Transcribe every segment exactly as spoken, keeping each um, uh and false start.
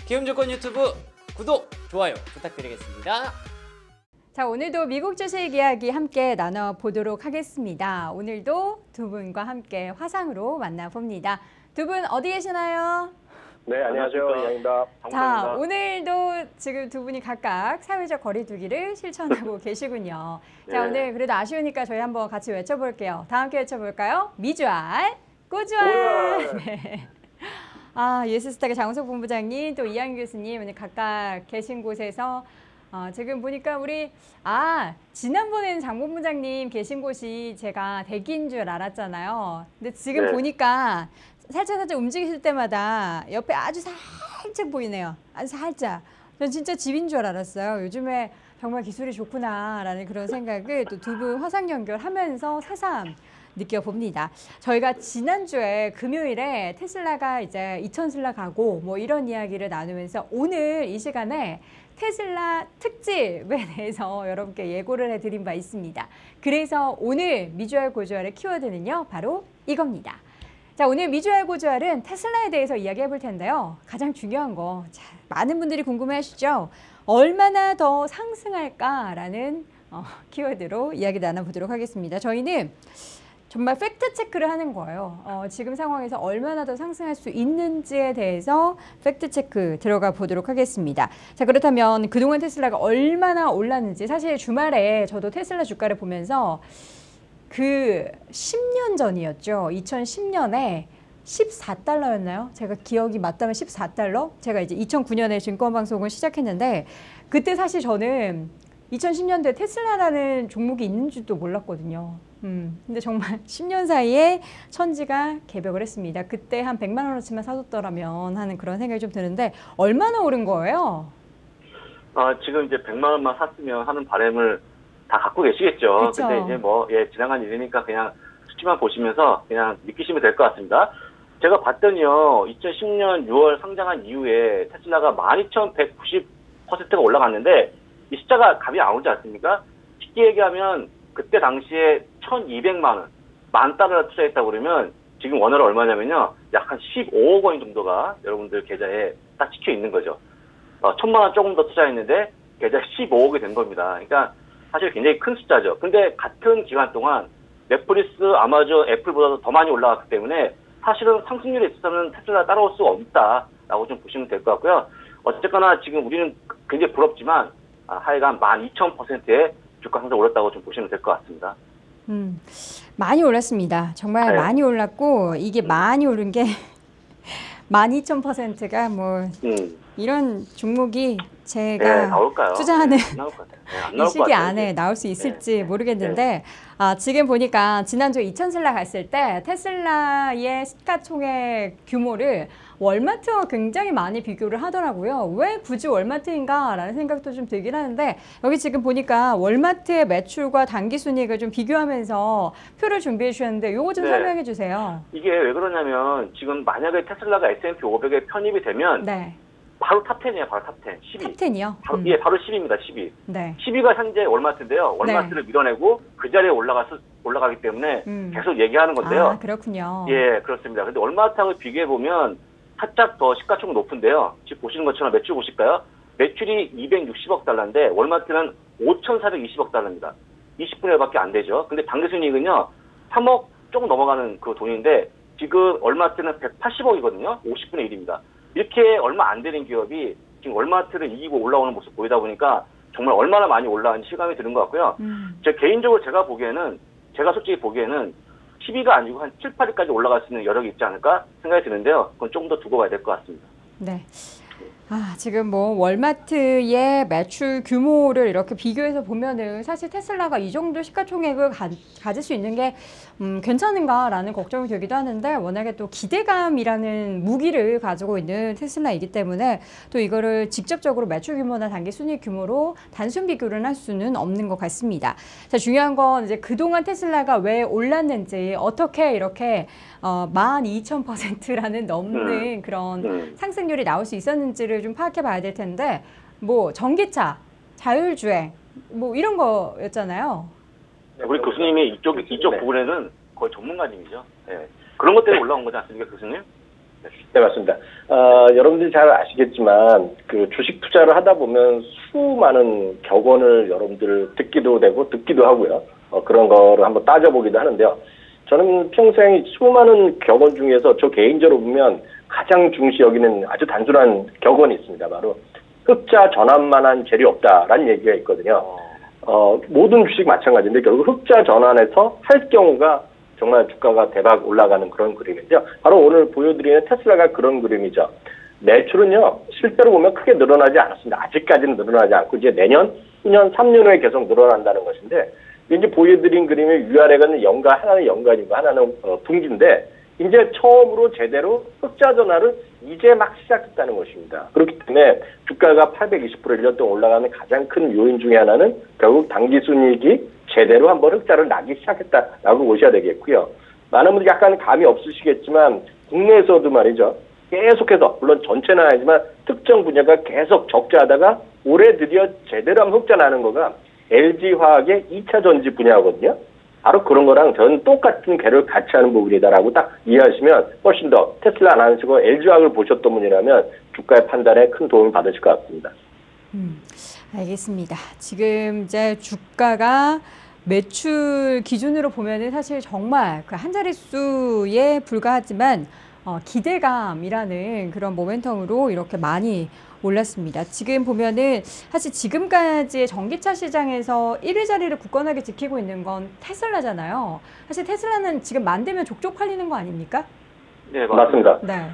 기업조건 유튜브 구독, 좋아요 부탁드리겠습니다. 자, 오늘도 미국 주식 이야기 함께 나눠보도록 하겠습니다. 오늘도 두 분과 함께 화상으로 만나봅니다. 두 분 어디 계시나요? 네, 안녕하세요. 이양입니다. 자, 오늘도 지금 두 분이 각각 사회적 거리두기를 실천하고 계시군요. 자, 네. 오늘 그래도 아쉬우니까 저희 한번 같이 외쳐볼게요. 다 함께 외쳐볼까요? 미주알, 꾸주알. 네. 아, 예스스탁의 장우석 본부장님, 또 이양희 교수님 오늘 각각 계신 곳에서 어, 지금 보니까 우리 아 지난번에는 장 본부장님 계신 곳이 제가 대기인 줄 알았잖아요. 근데 지금 네. 보니까 살짝 살짝 움직이실 때마다 옆에 아주 살짝 보이네요. 아주 살짝. 전 진짜 집인 줄 알았어요. 요즘에 정말 기술이 좋구나라는 그런 생각을 또 두 분 화상 연결하면서 새삼 느껴봅니다. 저희가 지난주에 금요일에 테슬라가 이제 이천 슬라 가고 뭐 이런 이야기를 나누면서 오늘 이 시간에 테슬라 특집에 대해서 여러분께 예고를 해드린 바 있습니다. 그래서 오늘 미주알 고주알의 키워드는요, 바로 이겁니다. 자, 오늘 미주알 고주알은 테슬라에 대해서 이야기해 볼 텐데요. 가장 중요한 거, 자, 많은 분들이 궁금해 하시죠? 얼마나 더 상승할까라는 어, 키워드로 이야기 나눠보도록 하겠습니다. 저희는 정말 팩트 체크를 하는 거예요. 어, 지금 상황에서 얼마나 더 상승할 수 있는지에 대해서 팩트 체크 들어가 보도록 하겠습니다. 자, 그렇다면 그동안 테슬라가 얼마나 올랐는지, 사실 주말에 저도 테슬라 주가를 보면서 그 십 년 전이었죠. 이천십 년에 십사 달러였나요? 제가 기억이 맞다면 십사 달러? 제가 이제 이천구 년에 증권방송을 시작했는데 그때 사실 저는 이천십 년도에 테슬라라는 종목이 있는 줄도 몰랐거든요. 음, 근데 정말 십 년 사이에 천지가 개벽을 했습니다. 그때 한 백만 원어치만 사뒀더라면 하는 그런 생각이 좀 드는데 얼마나 오른 거예요? 아, 지금 이제 백만 원만 샀으면 하는 바람을 다 갖고 계시겠죠. 그쵸? 근데 이제 뭐, 예, 지나간 일이니까 그냥 수치만 보시면서 그냥 느끼시면 될 것 같습니다. 제가 봤더니요, 이천십 년 유월 상장한 이후에 테슬라가 만 이천백구십 퍼센트가 올라갔는데 이 숫자가 감이 안 오지 않습니까? 쉽게 얘기하면 그때 당시에 천이백만 원, 만 달러 투자했다고 그러면 지금 원화로 얼마냐면요. 약 한 십오억 원 정도가 여러분들 계좌에 딱 찍혀 있는 거죠. 어, 천만 원 조금 더 투자했는데 계좌에 십오억이 된 겁니다. 그러니까 사실 굉장히 큰 숫자죠. 근데 같은 기간 동안 넷플릭스, 아마존, 애플보다도 더 많이 올라갔기 때문에 사실은 상승률에 있어서는 테슬라 따라올 수가 없다라고 좀 보시면 될 것 같고요. 어쨌거나 지금 우리는 굉장히 부럽지만 아, 하여간 만 이천 퍼센트의 주가 상승 올랐다고 좀 보시면 될 것 같습니다. 음, 많이 올랐습니다. 정말 네. 많이 올랐고 이게 많이 오른 게 만 이천 퍼센트가 뭐 음. 이런 종목이 네, 제가 나올까요? 투자하는 네, 안 나올 것 같아요. 네, 안 이 나올 것 시기 같아요, 안에 이제. 나올 수 있을지 네. 모르겠는데 아, 지금 보니까 지난주에 이천 슬라 갔을 때 테슬라의 시가총액 규모를 월마트와 굉장히 많이 비교를 하더라고요. 왜 굳이 월마트인가 라는 생각도 좀 들긴 하는데 여기 지금 보니까 월마트의 매출과 당기순이익을 좀 비교하면서 표를 준비해 주셨는데 요거 좀 네. 설명해 주세요. 이게 왜 그러냐면 지금 만약에 테슬라가 에스 앤 피 오백에 편입이 되면 네. 바로 탑텐이에요. 바로 탑텐. 십이. 탑텐이요? 바로, 음. 예, 바로 십입니다. 십이. 네. 십이가 현재 월마트인데요. 월마트를 네. 밀어내고 그 자리에 올라가서 올라가기 때문에 음. 계속 얘기하는 건데요. 아, 그렇군요. 예, 그렇습니다. 근데 월마트하고 비교해 보면 살짝 더 시가총액 높은데요. 지금 보시는 것처럼 매출 보실까요? 매출이 이백육십억 달러인데 월마트는 오천사백이십억 달러입니다. 이십 분의 일밖에 안 되죠. 근데 당기순이익은요. 삼억 조금 넘어가는 그 돈인데 지금 월마트는 백팔십억이거든요. 오십 분의 일입니다. 이렇게 얼마 안 되는 기업이 지금 월마트를 이기고 올라오는 모습 보이다 보니까 정말 얼마나 많이 올라왔는지 실감이 드는 것 같고요. 음. 제 개인적으로 제가 보기에는 제가 솔직히 보기에는 십이가 아니고 한 칠, 팔 위까지 올라갈 수 있는 여력이 있지 않을까 생각이 드는데요. 그건 조금 더 두고 봐야 될 것 같습니다. 네. 아, 지금 뭐 월마트의 매출 규모를 이렇게 비교해서 보면은 사실 테슬라가 이 정도 시가총액을 가, 가질 수 있는 게 음, 괜찮은가라는 걱정이 되기도 하는데 워낙에 또 기대감이라는 무기를 가지고 있는 테슬라이기 때문에 또 이거를 직접적으로 매출 규모나 단기 순이익 규모로 단순 비교를 할 수는 없는 것 같습니다. 자, 중요한 건 이제 그동안 테슬라가 왜 올랐는지 어떻게 이렇게 어, 만 이천 퍼센트라는 넘는 음. 그런 음. 상승률이 나올 수 있었는지를 좀 파악해 봐야 될 텐데 뭐 전기차, 자율주행 뭐 이런 거였잖아요. 우리 교수님이 이쪽 이쪽 네. 부분에는 거의 전문가님이죠. 예. 그런 것 때문에 올라온 거지 않습니까, 교수님? 네, 맞습니다. 어, 여러분들이 잘 아시겠지만 그 주식 투자를 하다 보면 수많은 격언을 여러분들 듣기도 되고 듣기도 하고요. 어, 그런 거를 한번 따져보기도 하는데요. 저는 평생 수많은 격언 중에서 저 개인적으로 보면 가장 중시 여기는 아주 단순한 격언이 있습니다. 바로 흑자 전환만한 재료 없다라는 얘기가 있거든요. 어, 모든 주식 마찬가지인데 결국 흑자 전환에서 할 경우가 정말 주가가 대박 올라가는 그런 그림인데요. 바로 오늘 보여드리는 테슬라가 그런 그림이죠. 매출은요, 실제로 보면 크게 늘어나지 않았습니다. 아직까지는 늘어나지 않고 이제 내년, 후년, 삼 년 후에 계속 늘어난다는 것인데, 이제 보여드린 그림의 위아래가 연간, 하나는 연간이고 하나는 어, 분기인데, 이제 처음으로 제대로 흑자 전환을 이제 막 시작했다는 것입니다. 그렇기 때문에 주가가 팔백이십 퍼센트 일 년 동안 올라가는 가장 큰 요인 중에 하나는 결국 당기순이익이 제대로 한번 흑자를 나기 시작했다라고 보셔야 되겠고요. 많은 분들이 약간 감이 없으시겠지만 국내에서도 말이죠. 계속해서 물론 전체는 아니지만 특정 분야가 계속 적자하다가 올해 드디어 제대로 한번 흑자 나는 거가 엘지화학의 이 차 전지 분야거든요. 바로 그런 거랑 전 똑같은 궤를 같이 하는 부분이다라고 딱 이해하시면 훨씬 더 테슬라 안 하시고 엘지화학을 보셨던 분이라면 주가의 판단에 큰 도움을 받으실 것 같습니다. 음, 알겠습니다. 지금 이제 주가가 매출 기준으로 보면은 사실 정말 그 한 자릿수에 불과하지만 어, 기대감이라는 그런 모멘텀으로 이렇게 많이 올랐습니다. 지금 보면은 사실 지금까지의 전기차 시장에서 일 위 자리를 굳건하게 지키고 있는 건 테슬라잖아요. 사실 테슬라는 지금 만들면 족족 팔리는 거 아닙니까? 네, 맞습니다. 네.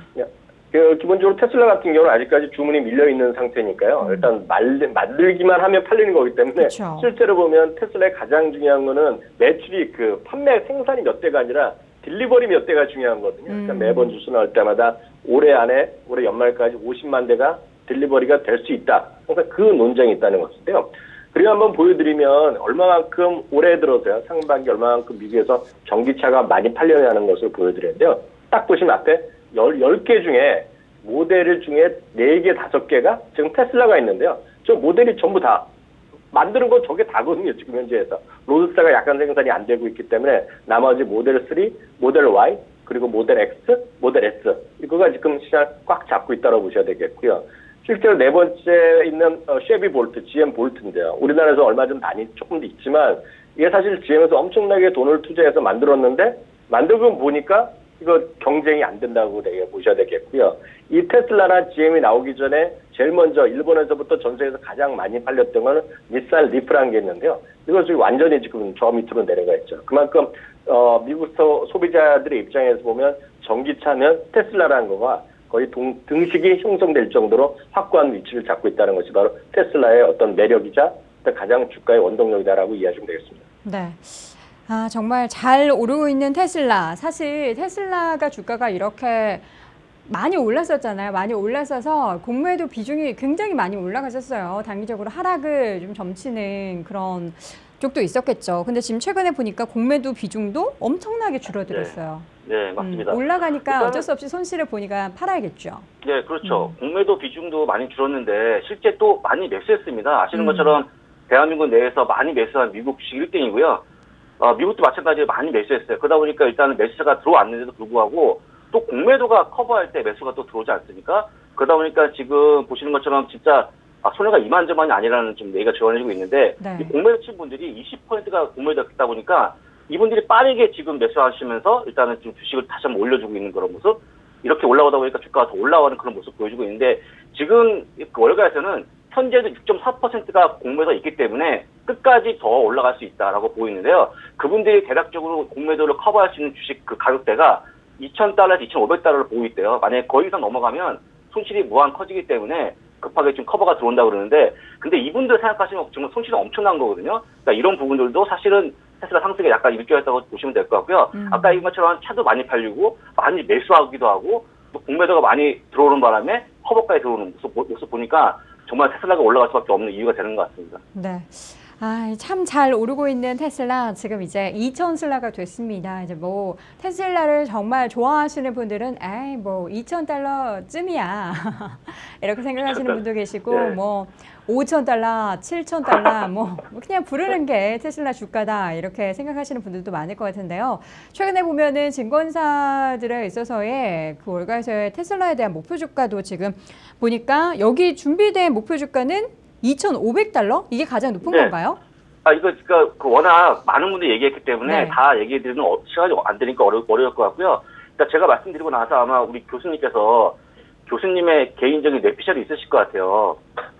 그 기본적으로 테슬라 같은 경우는 아직까지 주문이 밀려 있는 상태니까요. 음. 일단 말, 만들기만 하면 팔리는 거기 때문에 그쵸. 실제로 보면 테슬라의 가장 중요한 거는 매출이 그 판매 생산이 몇 대가 아니라 딜리버리 몇 대가 중요한 거거든요. 그러니까 음. 매번 주스 나올 때마다 올해 안에 올해 연말까지 오십만 대가 딜리버리가 될 수 있다. 항상 그 논쟁이 있다는 것인데요. 그리고 한번 보여드리면 얼마만큼 올해 들어서요. 상반기 얼마만큼 미국에서 전기차가 많이 팔려나는 것을 보여드리는데요. 딱 보시면 앞에 열 개 중에 모델 중에 네 개, 다섯 개가 지금 테슬라가 있는데요. 저 모델이 전부 다 만드는 건 저게 다거든요. 지금 현재에서. 로드스타가 약간 생산이 안 되고 있기 때문에 나머지 모델 쓰리, 모델 Y, 그리고 모델 X, 모델 S 이거가 지금 시장을 꽉 잡고 있다고 보셔야 되겠고요. 실제로 네 번째 있는 어, 쉐비 볼트, 지엠 볼트인데요. 우리나라에서 얼마 전 많이 조금 있지만 이게 사실 지엠에서 엄청나게 돈을 투자해서 만들었는데 만들고 보니까 이거 경쟁이 안 된다고 되게 보셔야 되겠고요. 이 테슬라나 지엠이 나오기 전에 제일 먼저 일본에서부터 전 세계에서 가장 많이 팔렸던 건 닛산 리프라는 게 있는데요. 이것이 완전히 지금 저 밑으로 내려가 있죠. 그만큼 어, 미국 소, 소비자들의 입장에서 보면 전기차면 테슬라라는 거가 거의 동, 등식이 형성될 정도로 확고한 위치를 잡고 있다는 것이 바로 테슬라의 어떤 매력이자 가장 주가의 원동력이다라고 이해하시면 되겠습니다. 네. 아, 정말 잘 오르고 있는 테슬라. 사실 테슬라가 주가가 이렇게 많이 올랐었잖아요. 많이 올랐어서 공매도 비중이 굉장히 많이 올라갔었어요. 단기적으로 하락을 좀 점치는 그런 쪽도 있었겠죠. 근데 지금 최근에 보니까 공매도 비중도 엄청나게 줄어들었어요. 네, 네 맞습니다. 음, 올라가니까 일단은- 어쩔 수 없이 손실을 보니까 팔아야겠죠. 네, 그렇죠. 음. 공매도 비중도 많이 줄었는데 실제 또 많이 매수했습니다. 아시는 음. 것처럼 대한민국 내에서 많이 매수한 미국 주식 일 등이고요. 어, 미국도 마찬가지로 많이 매수했어요. 그러다 보니까 일단은 매수자가 들어왔는데도 불구하고 또 공매도가 커버할 때 매수가 또 들어오지 않습니까? 그러다 보니까 지금 보시는 것처럼 진짜 아, 손해가 이만저만이 아니라는 좀 얘기가 지원해지고 있는데 네. 이 공매도 친 분들이 이십 퍼센트가 공매도가 됐다 보니까 이분들이 빠르게 지금 매수하시면서 일단은 좀 주식을 다시 한번 올려주고 있는 그런 모습, 이렇게 올라오다 보니까 주가가 더 올라가는 그런 모습 보여주고 있는데 지금 그 월가에서는 현재도 육 점 사 퍼센트가 공매도가 있기 때문에 끝까지 더 올라갈 수 있다라고 보이는데요. 그분들이 대략적으로 공매도를 커버할 수 있는 주식 그 가격대가 이천 달러에서 이천오백 달러를 보고 있대요. 만약에 거의 이상 넘어가면 손실이 무한 커지기 때문에 급하게 좀 커버가 들어온다고 그러는데, 근데 이분들 생각하시면 정말 손실이 엄청난 거거든요. 그러니까 이런 부분들도 사실은 테슬라 상승에 약간 일조했다고 보시면 될 것 같고요. 음. 아까 얘기한 것처럼 차도 많이 팔리고 많이 매수하기도 하고 또 공매도가 많이 들어오는 바람에 커버까지 들어오는 모습, 모습 보니까 정말 테슬라가 올라갈 수밖에 없는 이유가 되는 것 같습니다. 네. 아, 참 잘 오르고 있는 테슬라 지금 이제 이천 슬라가 됐습니다. 이제 뭐 테슬라를 정말 좋아하시는 분들은 에이 뭐 이천 달러쯤이야 이렇게 생각하시는 분도 계시고 네. 뭐 오천 달러, 칠천 달러 뭐 그냥 부르는 게 테슬라 주가다 이렇게 생각하시는 분들도 많을 것 같은데요. 최근에 보면은 증권사들에 있어서의 그 월가에서의 테슬라에 대한 목표 주가도 지금 보니까 여기 준비된 목표 주가는 이천오백 달러? 이게 가장 높은 네. 건가요? 아, 이거, 그니까, 그 워낙 많은 분들이 얘기했기 때문에 네. 다 얘기해드리는 어, 시간이 안 되니까 어려, 어려울 것 같고요. 일단 제가 말씀드리고 나서 아마 우리 교수님께서 교수님의 개인적인 뇌피셜이 있으실 것 같아요.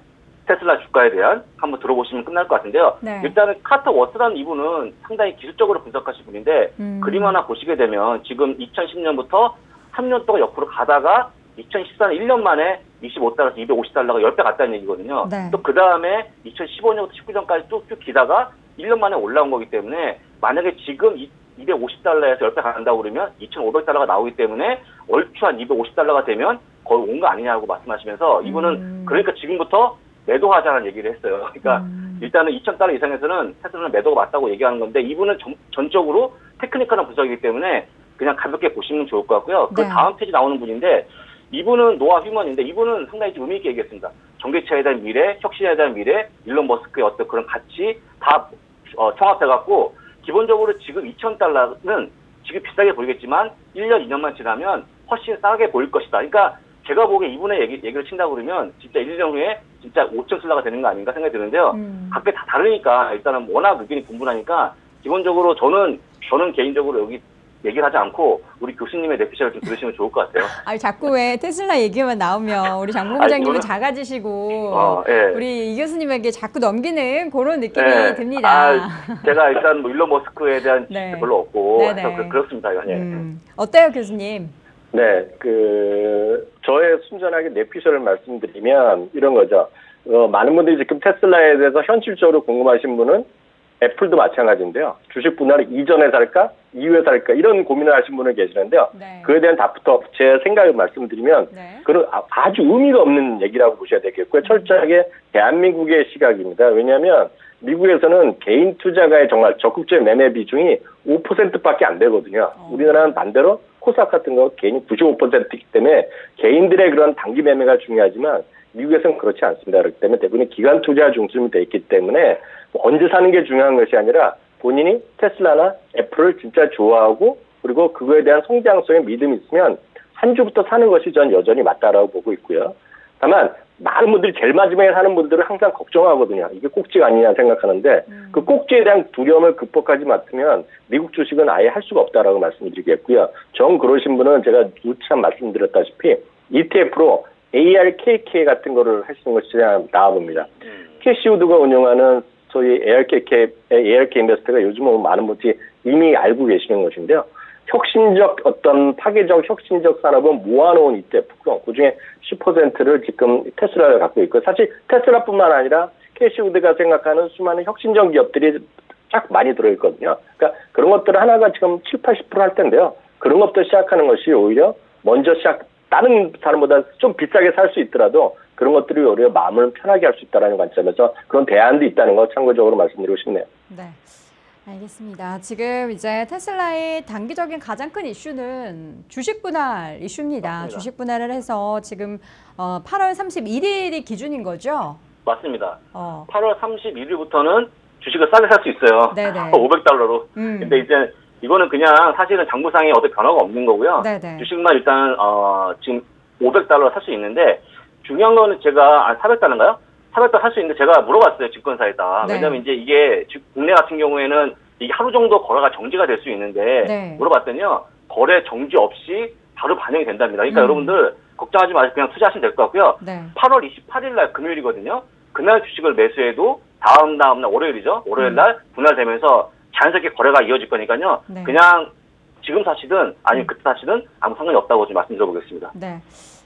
테슬라 주가에 대한 한번 들어보시면 끝날 것 같은데요. 네. 일단은 카터 워스라는 이분은 상당히 기술적으로 분석하신 분인데 음. 그림 하나 보시게 되면 지금 이천십 년부터 삼 년 동안 옆으로 가다가 이천십사 년 일 년 만에 이십오 달러에서 이백오십 달러가 십 배 갔다는 얘기거든요. 네. 또 그 다음에 이천십오 년부터 십구 년까지 쭉쭉 기다가 일 년 만에 올라온 거기 때문에 만약에 지금 이백오십 달러에서 십 배 간다고 그러면 이천오백 달러가 나오기 때문에 얼추 한 이백오십 달러가 되면 거의 온 거 아니냐고 말씀하시면서 이분은 음. 그러니까 지금부터 매도하자는 얘기를 했어요. 그러니까 음. 일단은 이천 달러 이상에서는 테슬라는 매도가 맞다고 얘기하는 건데 이분은 전, 전적으로 테크니컬한 분석이기 때문에 그냥 가볍게 보시면 좋을 것 같고요. 그 네. 다음 페이지 나오는 분인데 이분은 노아 휴먼인데 이분은 상당히 좀 의미 있게 얘기했습니다. 전기차에 대한 미래, 혁신에 대한 미래, 일론 머스크의 어떤 그런 가치 다 어, 총합해갖고 기본적으로 지금 이천 달러는 지금 비싸게 보이겠지만 일 년, 이 년만 지나면 훨씬 싸게 보일 것이다. 그러니까 제가 보기에 이분의 얘기, 얘기를 친다고 그러면 진짜 일 년 후에 진짜 오천 슬라가 되는 거 아닌가 생각이 드는데요. 음. 각각 다 다르니까 일단은 워낙 의견이 분분하니까 기본적으로 저는 저는 개인적으로 여기 얘기를 하지 않고 우리 교수님의 뇌피셜을 좀 들으시면 좋을 것 같아요. 아니 자꾸 왜 테슬라 얘기만 나오면 우리 장 본부장님은 이거는- 작아지시고 어, 예. 우리 이 교수님에게 자꾸 넘기는 그런 느낌이 예. 듭니다. 아, 제가 일단 뭐 일론 머스크에 대한 네. 지식도 별로 없고 네네. 해서 그, 그렇습니다. 예. 음. 어때요 교수님? 네, 그 저의 순전하게 뇌피셜을 말씀드리면 이런 거죠. 어, 많은 분들이 지금 테슬라에 대해서 현실적으로 궁금하신 분은 애플도 마찬가지인데요. 주식 분할을 이전에 살까, 이후에 살까 이런 고민을 하신 분이 계시는데요. 네. 그에 대한 답부터 제 생각을 말씀드리면 네. 그런 아- 아주 의미가 없는 얘기라고 보셔야 되겠고요. 철저하게 대한민국의 시각입니다. 왜냐하면 미국에서는 개인 투자가의 정말 적극적인 매매 비중이 오 퍼센트밖에 안 되거든요. 어. 우리나라는 반대로 코스닥 같은 거 개인이 구십오 퍼센트이기 때문에 개인들의 그런 단기 매매가 중요하지만 미국에서는 그렇지 않습니다. 그렇기 때문에 대부분 기관 투자 중심이 돼 있기 때문에 뭐 언제 사는 게 중요한 것이 아니라 본인이 테슬라나 애플을 진짜 좋아하고 그리고 그거에 대한 성장성에 믿음이 있으면 한 주부터 사는 것이 전 여전히 맞다라고 보고 있고요. 다만 많은 분들이 제일 마지막에 사는 분들은 항상 걱정하거든요. 이게 꼭지가 아니냐 생각하는데 음. 그 꼭지에 대한 두려움을 극복하지 못하면 미국 주식은 아예 할 수가 없다라고 말씀드리겠고요. 정 그러신 분은 제가 누차 말씀드렸다시피 이티에프로 에이알케이케이 같은 거를 하시는 것이 그냥 나와봅니다. 음. 캐시우드가 운영하는 소위 에이알케이케이, 에이알케이 인베스트가 요즘은 많은 분들이 이미 알고 계시는 것인데요. 혁신적 어떤 파괴적 혁신적 산업은 모아놓은 이티에프고 그중에 십 퍼센트를 지금 테슬라를 갖고 있고 사실 테슬라뿐만 아니라 캐시우드가 생각하는 수많은 혁신적 기업들이 쫙 많이 들어있거든요. 그러니까 그런 것들 하나가 지금 칠, 팔십 퍼센트 할 텐데요. 그런 것부터 시작하는 것이 오히려 먼저 시작 다른 사람보다 좀 비싸게 살 수 있더라도 그런 것들이 오히려 마음을 편하게 할 수 있다는 관점에서 그런 대안도 있다는 거 참고적으로 말씀드리고 싶네요. 네. 알겠습니다. 지금 이제 테슬라의 단기적인 가장 큰 이슈는 주식 분할 이슈입니다. 맞습니다. 주식 분할을 해서 지금 어, 팔월 삼십일일이 기준인 거죠? 맞습니다. 어. 팔월 삼십일일부터는 주식을 싸게 살 수 있어요. 네네. 오백 달러로. 음. 근데 이제 이거는 그냥 사실은 장부상에 어떤 변화가 없는 거고요. 네네. 주식만 일단 어, 지금 오백 달러 살 수 있는데 중요한 거는 제가 아, 사백 달러인가요? 사백 달러 살 수 있는데 제가 물어봤어요. 증권사에다. 네. 왜냐면 이제 이게 국내 같은 경우에는 이게 하루 정도 거래가 정지가 될 수 있는데 네. 물어봤더니요. 거래 정지 없이 바로 반영이 된답니다. 그러니까 음. 여러분들 걱정하지 마시고 그냥 투자하시면 될 것 같고요. 네. 팔월 이십팔일 날 금요일이거든요. 그날 주식을 매수해도 다음 다음 날 월요일이죠. 월요일 날 분할되면서 자연스럽게 거래가 이어질 거니까요. 네. 그냥 지금 사시든 아니면 그때 사시든 아무 상관이 없다고 좀 말씀드려보겠습니다. 네.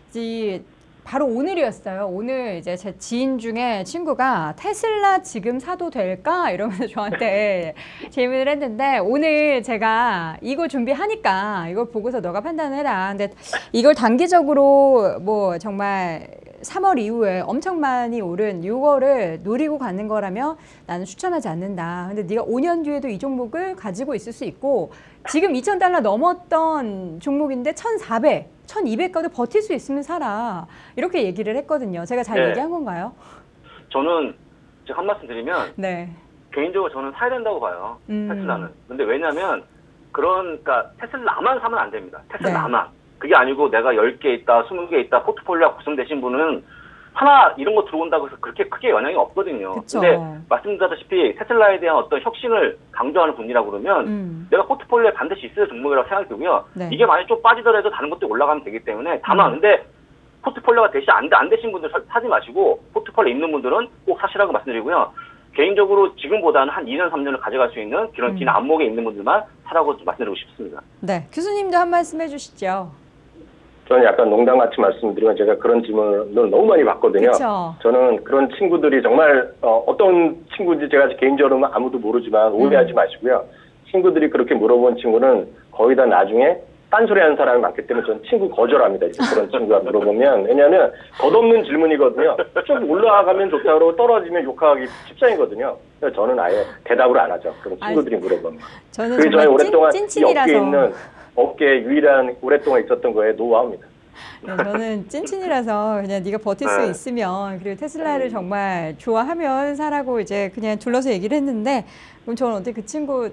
이 바로 오늘이었어요. 오늘 이제 제 지인 중에 친구가 테슬라 지금 사도 될까? 이러면서 저한테 질문을 했는데 오늘 제가 이거 준비하니까 이걸 보고서 너가 판단해라. 근데 이걸 단기적으로 뭐 정말 삼월 이후에 엄청 많이 오른 이거를 노리고 가는 거라면 나는 추천하지 않는다. 근데 네가 오 년 뒤에도 이 종목을 가지고 있을 수 있고 지금 이천 달러 넘었던 종목인데 천사백, 천이백 가도 버틸 수 있으면 사라. 이렇게 얘기를 했거든요. 제가 잘 네. 얘기한 건가요? 저는 제가 한 말씀 드리면 네. 개인적으로 저는 사야 된다고 봐요. 음. 테슬라는. 근데 왜냐면 그런 그러니까 테슬라만 사면 안 됩니다. 테슬라만. 네. 그게 아니고 내가 열 개 있다, 스무 개 있다, 포트폴리오가 구성되신 분은 하나 이런 거 들어온다고 해서 그렇게 크게 영향이 없거든요. 그쵸. 근데 말씀드렸다시피 테슬라에 대한 어떤 혁신을 강조하는 분이라고 그러면 음. 내가 포트폴리오에 반드시 있을 종목이라고 생각이 들고요. 네. 이게 만약 좀 빠지더라도 다른 것도 올라가면 되기 때문에 다만 음. 근데 포트폴리오가 대시 안, 안 되신 분들 사- 사지 마시고 포트폴리오 있는 분들은 꼭 사시라고 말씀드리고요. 개인적으로 지금보다는 한 이 년, 삼 년을 가져갈 수 있는 그런 음. 긴 안목에 있는 분들만 사라고 좀 말씀드리고 싶습니다. 네. 교수님도 한 말씀 해주시죠. 저는 약간 농담같이 말씀드리면 제가 그런 질문을 너무 많이 받거든요. 그쵸. 저는 그런 친구들이 정말 어, 어떤 친구인지 제가 개인적으로는 아무도 모르지만 오해하지 음. 마시고요. 친구들이 그렇게 물어본 친구는 거의 다 나중에 딴소리 하는 사람이 많기 때문에 저는 친구 거절합니다. 이제 그런 친구가 물어보면. 왜냐하면 덧없는 질문이거든요. 쭉 올라가면 좋다고 떨어지면 욕하기 십상이거든요. 그래서 저는 아예 대답을 안 하죠. 그런 친구들이 물어보면. 저는 그게 정말 저희 오랫동안 찐, 이 찐친이라서. 업계에 있는 업계에 유일한 오랫동안 있었던 거에 노하우입니다. 네, 저는 찐친이라서 그냥 네가 버틸 수 네. 있으면 그리고 테슬라를 정말 좋아하면 사라고 이제 그냥 둘러서 얘기를 했는데 그럼 저는 어떻게 그 친구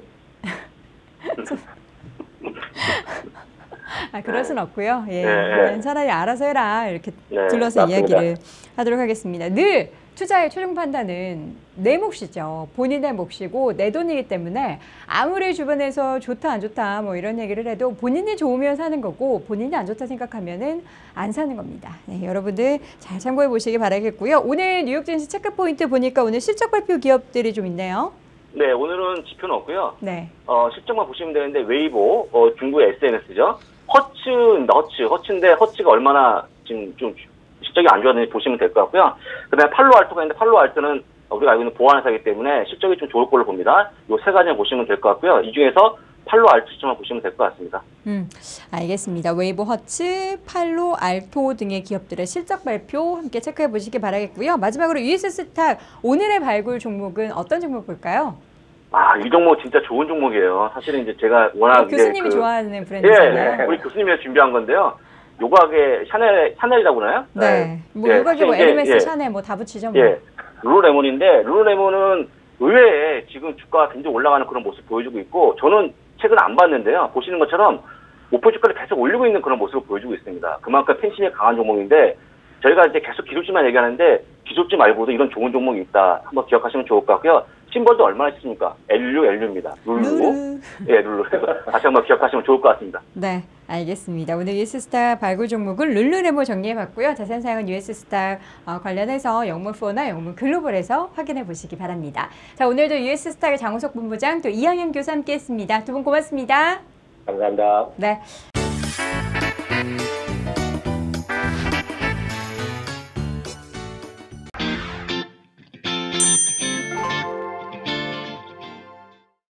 아 그럴 순 없고요. 예, 네. 그냥 차라리 알아서 해라 이렇게 네, 둘러서 맞습니다. 이야기를 하도록 하겠습니다. 늘 투자의 최종 판단은 내 몫이죠. 본인의 몫이고 내 돈이기 때문에 아무리 주변에서 좋다 안 좋다 뭐 이런 얘기를 해도 본인이 좋으면 사는 거고 본인이 안 좋다 생각하면은 안 사는 겁니다. 네, 여러분들 잘 참고해 보시기 바라겠고요. 오늘 뉴욕 증시 체크 포인트 보니까 오늘 실적 발표 기업들이 좀 있네요. 네, 오늘은 지표는 없고요. 네. 어, 실적만 보시면 되는데 웨이보, 어, 중국의 에스엔에스죠. 허츠입니다. 허츠. 허츠인데 허츠가 얼마나 지금 좀 실적이 안 좋았는지 보시면 될 것 같고요. 그다음에 팔로알토가 있는데 팔로알토는 우리가 알고 있는 보안회사이기 때문에 실적이 좀 좋을 걸로 봅니다. 요 세 가지만 보시면 될 것 같고요. 이 중에서 팔로알토 시점만 보시면 될 것 같습니다. 음, 알겠습니다. 웨이보, 허츠, 팔로, 알토 등의 기업들의 실적 발표 함께 체크해 보시기 바라겠고요. 마지막으로 유에스스탁 오늘의 발굴 종목은 어떤 종목 볼까요? 아, 이 종목 진짜 좋은 종목이에요. 사실은 이제 제가 워낙 어, 교수님이 그, 좋아하는 브랜드잖아요. 예, 우리 교수님이 준비한 건데요. 요가게 샤넬 샤넬이라고 그러나요? 네. 뭐 예, 요가게 뭐 이제, 에르메스, 예. 샤넬 뭐 다 붙이죠. 뭐. 예, 룰루레몬인데 룰루레몬은 의외에 지금 주가가 굉장히 올라가는 그런 모습 보여주고 있고 저는 최근 안 봤는데요. 보시는 것처럼 목표 주가를 계속 올리고 있는 그런 모습을 보여주고 있습니다. 그만큼 팬심이 강한 종목인데 저희가 이제 계속 기술주만 얘기하는데 기술주 말고도 이런 좋은 종목이 있다. 한번 기억하시면 좋을 것 같고요. 심벌도 얼마나 있습니까? 엘유, 엘유입니다. 룰루. 루루. 예, 룰루. 다시 한번 기억하시면 좋을 것 같습니다. 네, 알겠습니다. 오늘 유에스스탁 발굴 종목은 룰루레모 정리해봤고요. 자세한 사항은 유에스스탁 어, 관련해서 영문포나 영문 글로벌에서 확인해 보시기 바랍니다. 자, 오늘도 유에스스탁의 장우석 본부장 또 이항현 교수 함께했습니다. 두 분 고맙습니다. 감사합니다. 네.